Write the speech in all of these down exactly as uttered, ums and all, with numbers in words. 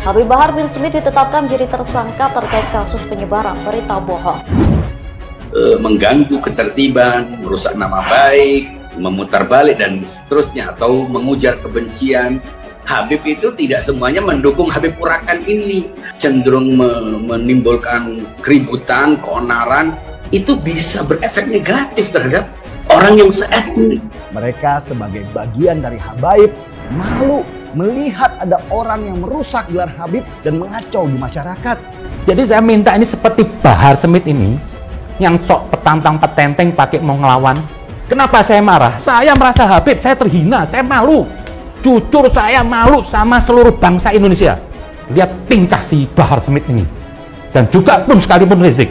Habib Bahar bin Smith ditetapkan menjadi tersangka terkait kasus penyebaran berita bohong. E, mengganggu ketertiban, merusak nama baik, memutar balik dan seterusnya, atau mengujar kebencian. Habib itu tidak semuanya mendukung Habib Urakan ini, cenderung me menimbulkan keributan, keonaran. Itu bisa berefek negatif terhadap orang yang seetnik. Mereka sebagai bagian dari habaib malu melihat ada orang yang merusak gelar Habib dan mengacau di masyarakat. Jadi saya minta ini seperti Bahar Smith ini, yang sok petantang petenteng pakai mau ngelawan. Kenapa saya marah? Saya merasa Habib, saya terhina, saya malu. Jujur saya malu sama seluruh bangsa Indonesia. Lihat tingkah si Bahar Smith ini. Dan juga pun sekalipun Rizik.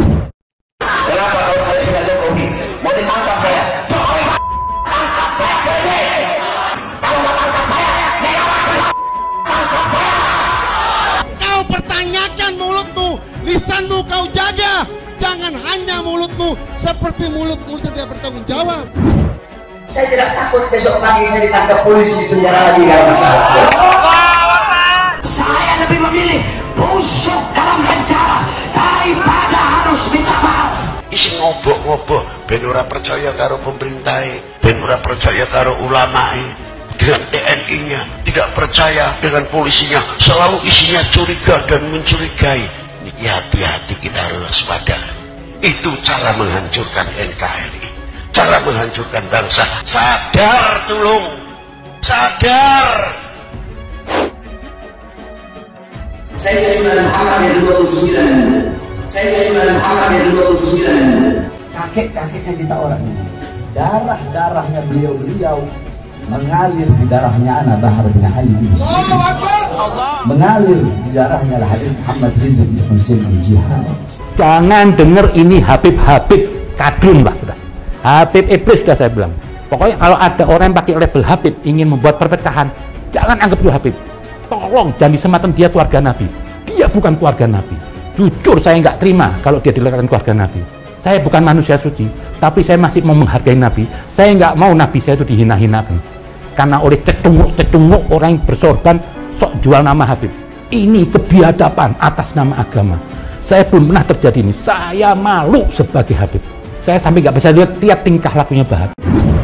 Kau pertanyakan mulutmu, lisanmu kau jaga. Jangan hanya mulutmu seperti mulut-mulut tidak bertanggung jawab. Saya tidak takut besok pagi saya ditangkap polisi di penjara lagi karena masalah. Saya lebih memilih busuk dalam penjara daripada harus minta maaf. Isi ngobok-ngobok, ben ora percaya karo pemerintah, ben ora percaya karo ulama, dengan T N I-nya, tidak percaya dengan polisinya, selalu isinya curiga dan mencurigai. Ya hati-hati, kita harus waspada. Itu cara menghancurkan N K R I, cara menghancurkan bangsa. Sadar, tolong sadar. Saya Sayyidina Muhammad yang dua puluh sembilan. Saya Sayyidina Muhammad yang dua puluh sembilan. Kakek-kakeknya kita orang ini, darah-darahnya beliau-beliau mengalir di darahnya anak Bahar bin Ali bin Smith, mengalir di darahnya lah Habib Muhammad Rizik Husain Al-Jihad. Jangan dengar ini Habib-Habib kadrun, Pak. Sudah. Habib iblis sudah saya bilang. Pokoknya kalau ada orang yang pakai label Habib ingin membuat perpecahan, jangan anggap itu Habib. Tolong jangan disemakan dia keluarga Nabi. Dia bukan keluarga Nabi. Jujur saya nggak terima kalau dia dikatakan keluarga Nabi. Saya bukan manusia suci, tapi saya masih mau menghargai Nabi. Saya nggak mau Nabi saya itu dihina-hinakan. Karena oleh cetunguk-cetunguk orang yang bersorban sok jual nama Habib. Ini kebiadaban atas nama agama. Saya belum pernah terjadi ini. Saya malu sebagai Habib. Saya sampai nggak bisa lihat tiap tingkah lakunya Bahar.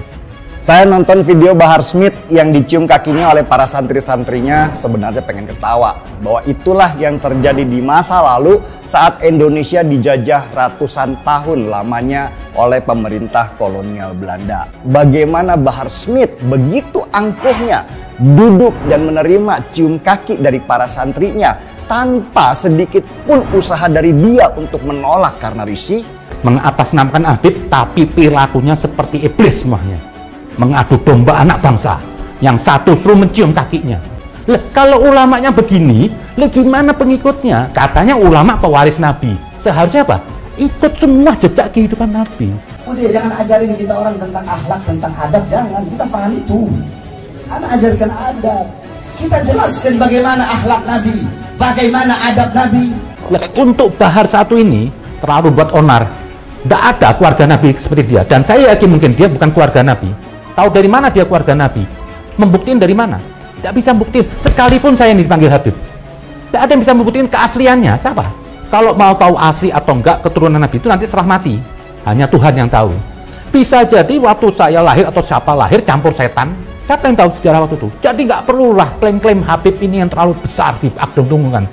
Saya nonton video Bahar Smith yang dicium kakinya oleh para santri-santrinya, sebenarnya pengen ketawa. Bahwa itulah yang terjadi di masa lalu saat Indonesia dijajah ratusan tahun lamanya oleh pemerintah kolonial Belanda. Bagaimana Bahar Smith begitu angkuhnya duduk dan menerima cium kaki dari para santrinya tanpa sedikit pun usaha dari dia untuk menolak karena risih. Mengatasnamakan Habib tapi perilakunya seperti iblis semuanya. Mengadu domba anak bangsa, yang satu suruh mencium kakinya. Lah, kalau ulamanya begini, lah gimana pengikutnya? Katanya ulama pewaris Nabi. Seharusnya apa? Ikut semua jejak kehidupan Nabi. Udah jangan ajarin kita orang tentang akhlak, tentang adab, jangan. Kita paham itu. Anak ajarkan adab. Kita jelaskan bagaimana akhlak Nabi, bagaimana adab Nabi. Lah, untuk Bahar satu ini terlalu buat onar. Tidak ada keluarga Nabi seperti dia. Dan saya yakin mungkin dia bukan keluarga Nabi. Tahu dari mana dia keluarga Nabi? Membuktiin dari mana? Tidak bisa buktiin. Sekalipun saya ini dipanggil Habib, tidak ada yang bisa membuktiin keasliannya. Siapa? Kalau mau tahu asli atau enggak keturunan Nabi itu nanti serah mati. Hanya Tuhan yang tahu. Bisa jadi waktu saya lahir atau siapa lahir campur setan. Siapa yang tahu sejarah waktu itu? Jadi nggak perlulah klaim-klaim Habib ini yang terlalu besar di dongkongan.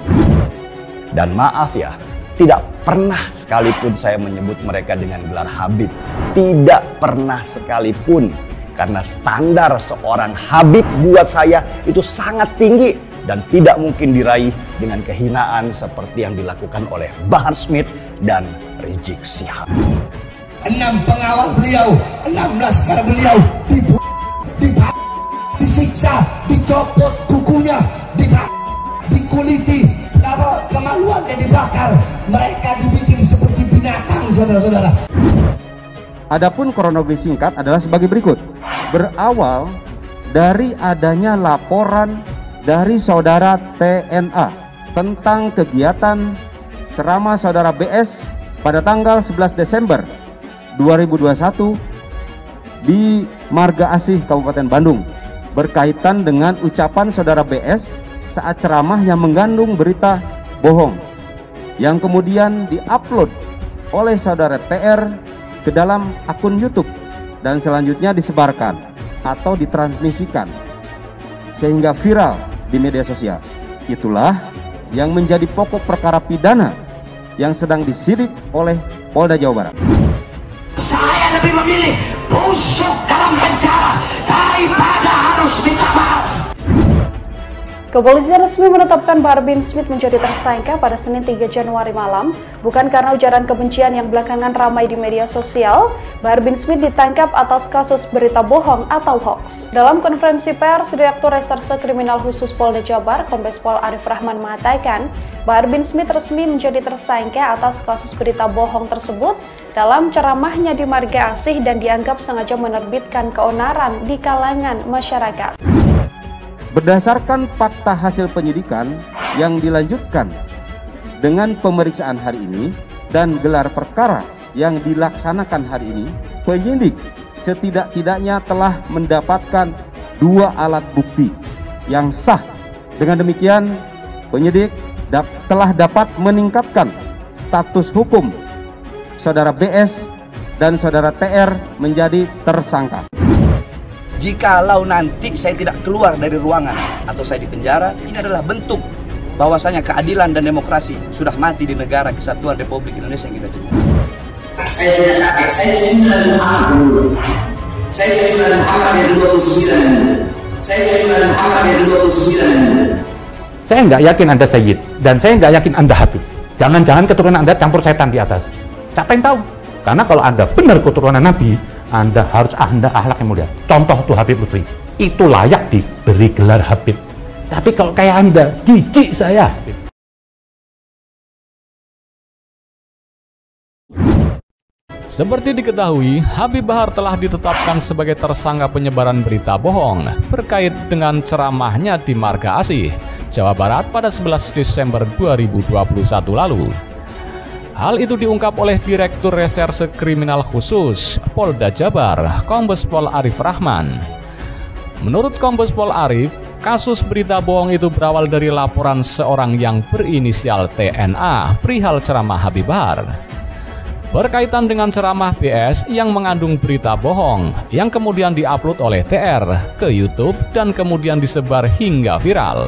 Dan maaf ya, tidak pernah sekalipun saya menyebut mereka dengan gelar Habib. Tidak pernah sekalipun. Karena standar seorang Habib buat saya itu sangat tinggi dan tidak mungkin diraih dengan kehinaan seperti yang dilakukan oleh Bahar Smith dan Rizik Syihab. Enam pengawal beliau, enam laskar beliau dibunuh, dibunuh, disiksa, dicopot kukunya, dibakar, dikuliti, apa kemaluannya dibakar. Mereka dibikin seperti binatang, saudara-saudara. Adapun kronologi singkat adalah sebagai berikut. Berawal dari adanya laporan dari saudara T N A tentang kegiatan ceramah saudara B S pada tanggal sebelas Desember dua ribu dua puluh satu di Marga Asih Kabupaten Bandung berkaitan dengan ucapan saudara B S saat ceramah yang mengandung berita bohong yang kemudian diupload oleh saudara T R ke dalam akun YouTube dan selanjutnya disebarkan atau ditransmisikan sehingga viral di media sosial. Itulah yang menjadi pokok perkara pidana yang sedang disidik oleh Polda Jawa Barat. Saya lebih memilih busuk dalam penjara daripada harus minta maaf. Kepolisian resmi menetapkan Bahar bin Smith menjadi tersangka pada Senin tiga Januari malam, bukan karena ujaran kebencian yang belakangan ramai di media sosial. Bahar bin Smith ditangkap atas kasus berita bohong atau hoax. Dalam konferensi pers, Direktur Reserse Kriminal Khusus Polda Jabar, Kombes Pol Arif Rahman mengatakan, Bahar bin Smith resmi menjadi tersangka atas kasus berita bohong tersebut dalam ceramahnya di Marga Asih dan dianggap sengaja menerbitkan keonaran di kalangan masyarakat. Berdasarkan fakta hasil penyidikan yang dilanjutkan dengan pemeriksaan hari ini dan gelar perkara yang dilaksanakan hari ini, penyidik setidak-tidaknya telah mendapatkan dua alat bukti yang sah. Dengan demikian, penyidik dap telah dapat meningkatkan status hukum saudara B S dan saudara T R menjadi tersangka. Jikalau nanti saya tidak keluar dari ruangan atau saya di penjara, ini adalah bentuk bahwasanya keadilan dan demokrasi sudah mati di negara kesatuan Republik Indonesia yang kita cintai. Saya tidak kaget, saya sudah Muhammad. Saya sudah Muhammad yang dua puluh sembilan. Saya sudah Muhammad yang dua puluh sembilan. Saya nggak yakin Anda Sayyid, dan saya nggak yakin Anda Habib. Jangan-jangan keturunan Anda campur setan di atas. Siapa yang tahu? Karena kalau Anda benar keturunan Nabi, Anda harus Anda akhlak yang mulia. Contoh tuh Habib Lutfi, itu layak diberi gelar Habib. Tapi kalau kayak Anda, jijik saya. Seperti diketahui, Habib Bahar telah ditetapkan sebagai tersangka penyebaran berita bohong berkait dengan ceramahnya di Marga Asih, Jawa Barat pada sebelas Desember dua ribu dua puluh satu lalu. Hal itu diungkap oleh Direktur Reserse Kriminal Khusus Polda Jabar, Kombes Pol Arif Rahman. Menurut Kombes Pol Arif, kasus berita bohong itu berawal dari laporan seorang yang berinisial T N A perihal ceramah Habib Bahar. Berkaitan dengan ceramah B S yang mengandung berita bohong yang kemudian diupload oleh T R ke YouTube dan kemudian disebar hingga viral.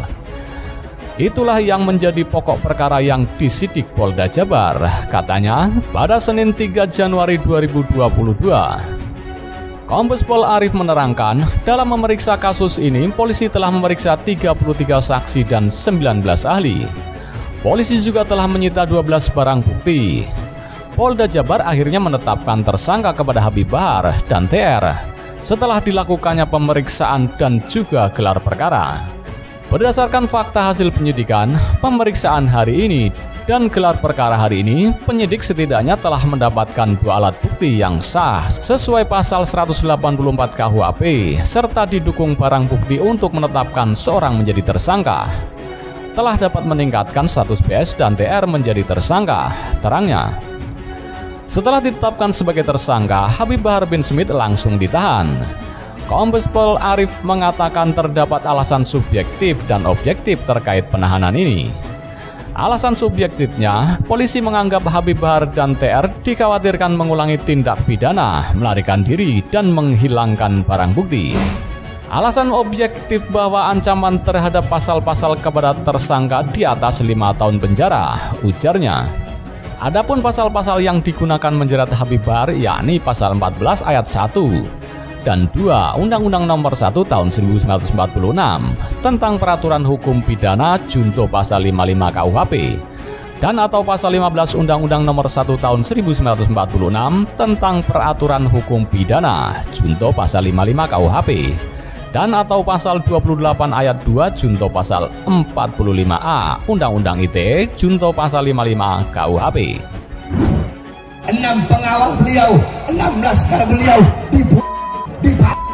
Itulah yang menjadi pokok perkara yang disidik Polda Jabar, katanya pada Senin tiga Januari dua ribu dua puluh dua. Kombes Pol Arif menerangkan, dalam memeriksa kasus ini, polisi telah memeriksa tiga puluh tiga saksi dan sembilan belas ahli. Polisi juga telah menyita dua belas barang bukti. Polda Jabar akhirnya menetapkan tersangka kepada Habib Bahar dan T R setelah dilakukannya pemeriksaan dan juga gelar perkara. Berdasarkan fakta hasil penyidikan, pemeriksaan hari ini, dan gelar perkara hari ini, penyidik setidaknya telah mendapatkan dua alat bukti yang sah sesuai pasal seratus delapan puluh empat K U H P, serta didukung barang bukti untuk menetapkan seorang menjadi tersangka. Telah dapat meningkatkan status B S dan T R menjadi tersangka, terangnya. Setelah ditetapkan sebagai tersangka, Habib Bahar bin Smith langsung ditahan. Kombes Pol Arif mengatakan terdapat alasan subjektif dan objektif terkait penahanan ini. Alasan subjektifnya, polisi menganggap Habib Bahar dan T R dikhawatirkan mengulangi tindak pidana, melarikan diri, dan menghilangkan barang bukti. Alasan objektif bahwa ancaman terhadap pasal-pasal kepada tersangka di atas lima tahun penjara, ujarnya. Adapun pasal-pasal yang digunakan menjerat Habib Bahar yakni pasal empat belas ayat satu dan dua Undang-Undang Nomor satu Tahun seribu sembilan ratus empat puluh enam tentang Peraturan Hukum Pidana junto pasal lima puluh lima K U H P dan atau pasal lima belas Undang-Undang Nomor satu Tahun seribu sembilan ratus empat puluh enam tentang Peraturan Hukum Pidana junto pasal lima puluh lima K U H P dan atau pasal dua puluh delapan ayat dua junto pasal empat puluh lima A Undang-Undang I T E junto pasal lima puluh lima K U H P. Enam pengawal beliau, enam laskar beliau dibunuh,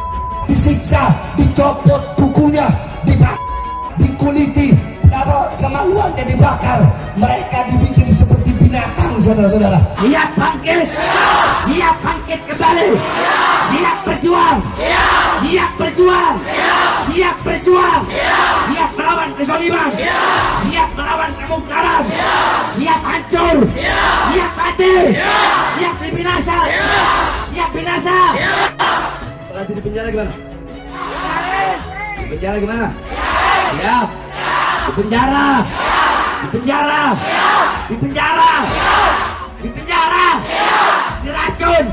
disiksa, dicopot kukunya, dikuliti, apa kemaluannya dibakar, mereka dibikin seperti binatang, saudara-saudara. Siap bangkit, siap bangkit kembali, siap berjuang, siap berjuang, siap berjuang, siap melawan kezaliman, siap melawan kemungkaran, siap hancur, siap mati, siap binasa, siap binasa. Berarti di penjara gimana? Di penjara gimana? Siap. Di penjara, di penjara, di penjara, di penjara, diracun,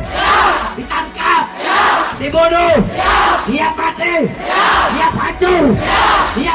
ditangkap, dibunuh, siap mati, siap hancur, siap